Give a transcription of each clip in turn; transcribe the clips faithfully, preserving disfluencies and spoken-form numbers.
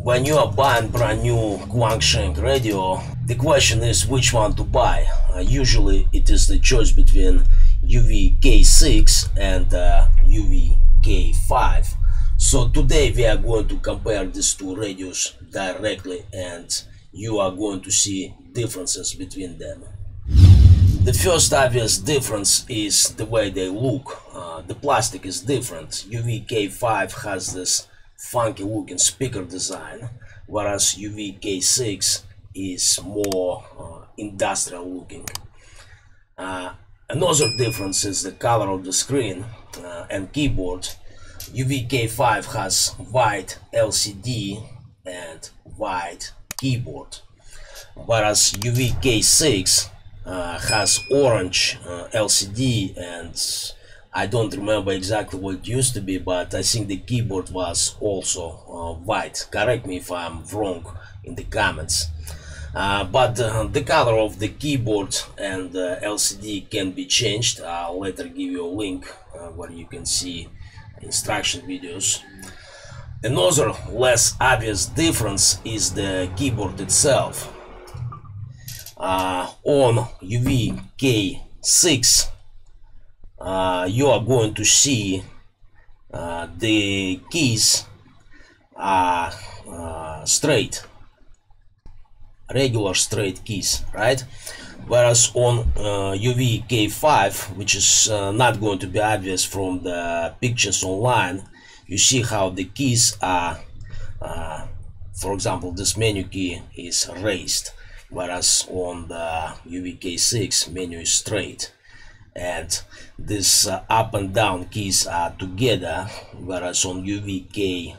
When you are buying brand new Quansheng radio, the question is which one to buy. Uh, usually it is the choice between U V K six and uh, U V K five. So today we are going to compare these two radios directly, and you are going to see differences between them. The first obvious difference is the way they look. Uh, the plastic is different. U V K five has this funky looking speaker design, whereas U V K six is more uh, industrial looking. Uh, another difference is the color of the screen uh, and keyboard. U V K five has white L C D and white keyboard, whereas U V K six uh, has orange uh, L C D, and I don't remember exactly what it used to be, but I think the keyboard was also uh, white. Correct me if I'm wrong in the comments. Uh, but uh, the color of the keyboard and uh, L C D can be changed. I'll later give you a link uh, where you can see instruction videos. Another less obvious difference is the keyboard itself. Uh, on U V K six uh, you are going to see uh, the keys are uh, straight, regular straight keys, right? Whereas on uh, U V K five, which is uh, not going to be obvious from the pictures online, you see how the keys are, uh, for example, this menu key is raised, whereas on the U V K six menu is straight, and this uh, up and down keys are together, whereas on U V K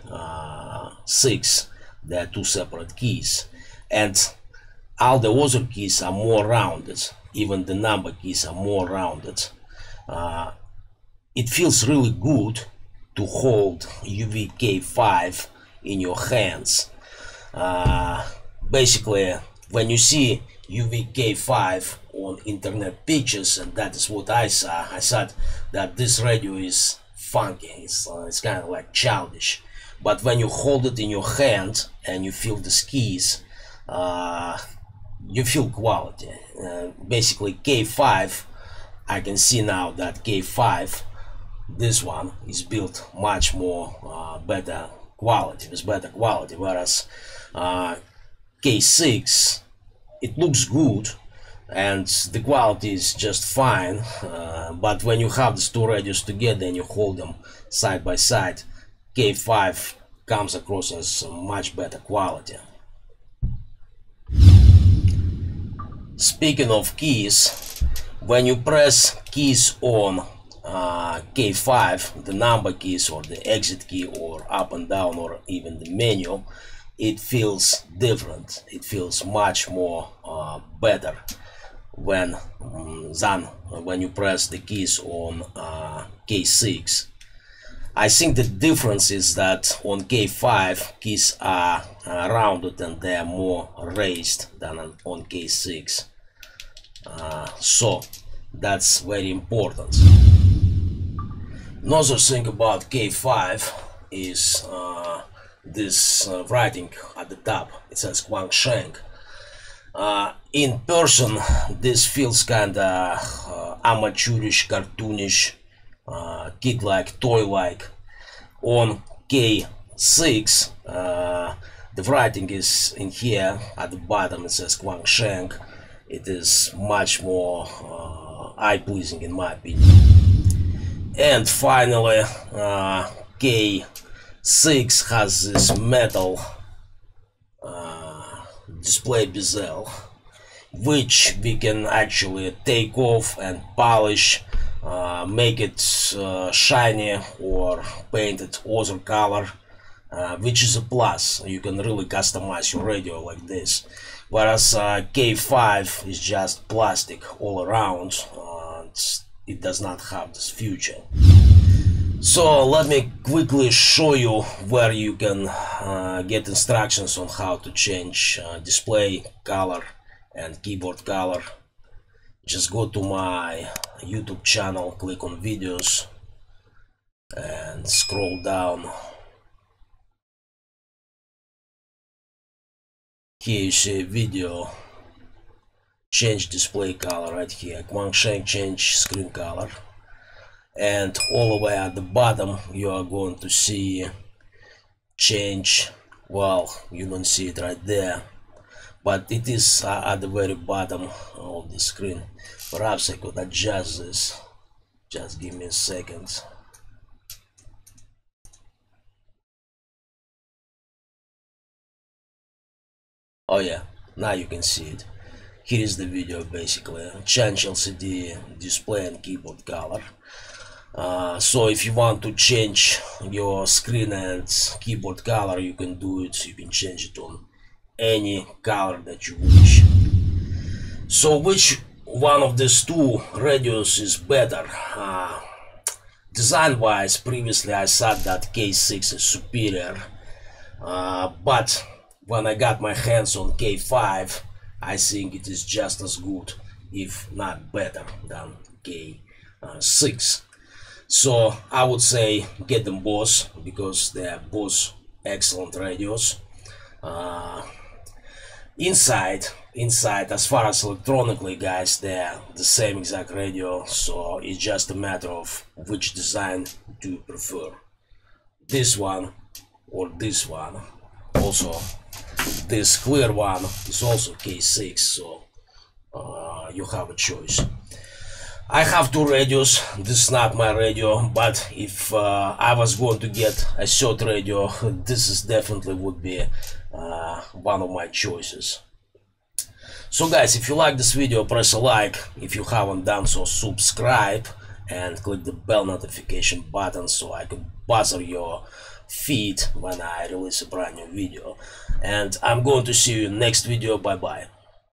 six there are two separate keys, and all the other keys are more rounded. Even the number keys are more rounded. Uh, it feels really good to hold U V K five in your hands. Uh, basically, when you see U V K five on internet pictures, and that is what I saw, I thought that this radio is funky. It's, uh, it's kind of like childish. But when you hold it in your hand and you feel the keys, uh, you feel quality. Uh, basically K five, I can see now that K five, this one is built much more uh, better quality, with better quality, whereas uh, K six, it looks good and the quality is just fine, uh, but when you have these two radios together and you hold them side by side, K five comes across as much better quality. Speaking of keys, when you press keys on uh, K five, the number keys or the exit key or up and down or even the menu, it feels different. It feels much more uh, better when um, than when you press the keys on uh, K six. I think the difference is that on K five keys are uh, rounded and they are more raised than on K six. Uh, so that's very important. Another thing about K five is uh, this uh, writing at the top. It says Quansheng. Uh, in person this feels kinda uh, amateurish, cartoonish, uh, kid-like, toy-like. On K six uh, the writing is in here at the bottom. It says Quansheng. It is much more uh, eye-pleasing in my opinion. And finally uh, K six has this metal uh, display bezel, which we can actually take off and polish, uh, make it uh, shiny or paint it other color, uh, which is a plus. You can really customize your radio like this, whereas uh, K five is just plastic all around. Uh, it does not have this feature. So let me quickly show you where you can uh, get instructions on how to change uh, display color and keyboard color. Just go to my YouTube channel, click on videos and scroll down Here you see video, change display color right here, Quansheng change screen color, and all the way at the bottom you are going to see change, well, you don't see it right there, but it is uh, at the very bottom of the screen. Perhaps I could adjust this, just give me a second. Oh yeah, now you can see it. Here is the video basically, change L C D display and keyboard color. Uh, so if you want to change your screen and keyboard color, you can do it, you can change it on any color that you wish. So which one of these two radios is better? Uh, design wise, previously I said that K six is superior, uh, but when I got my hands on K five, I think it is just as good, if not better, than K six. So I would say get them both, because they are both excellent radios. Uh, inside, inside, as far as electronically, guys, they are the same exact radio. So it's just a matter of which design do you prefer, this one or this one. Also, this clear one is also K six, so uh, you have a choice. I have two radios. This is not my radio, but if uh, I was going to get a third radio, this is definitely would be uh, one of my choices. So guys, if you like this video, press a like. If you haven't done so, subscribe and click the bell notification button so I can buzzer your feed when I release a brand new video. And I'm going to see you in next video. Bye bye.